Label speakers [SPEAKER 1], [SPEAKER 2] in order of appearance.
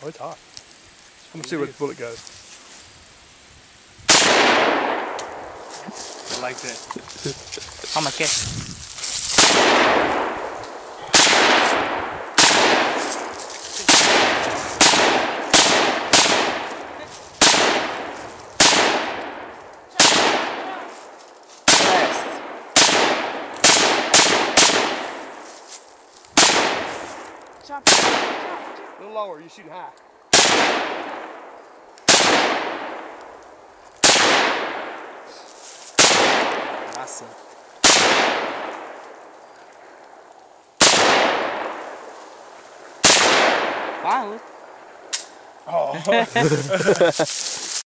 [SPEAKER 1] Oh, it's hot. I'm gonna see where the bullet goes.
[SPEAKER 2] I like that.
[SPEAKER 3] I'm a kiss.
[SPEAKER 4] Chop,
[SPEAKER 1] A little lower, you shoot high.
[SPEAKER 3] Awesome. Wow.
[SPEAKER 1] Oh.